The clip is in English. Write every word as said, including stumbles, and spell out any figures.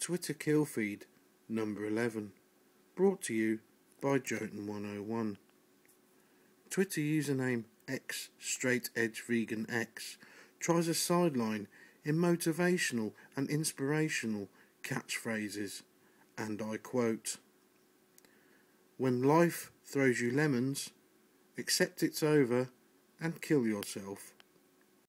Twitter Killfeed number eleven, brought to you by Jotun one oh one. Twitter username x straight edge vegan x tries a sideline in motivational and inspirational catchphrases, and I quote, "When life throws you lemons, accept it's over and kill yourself."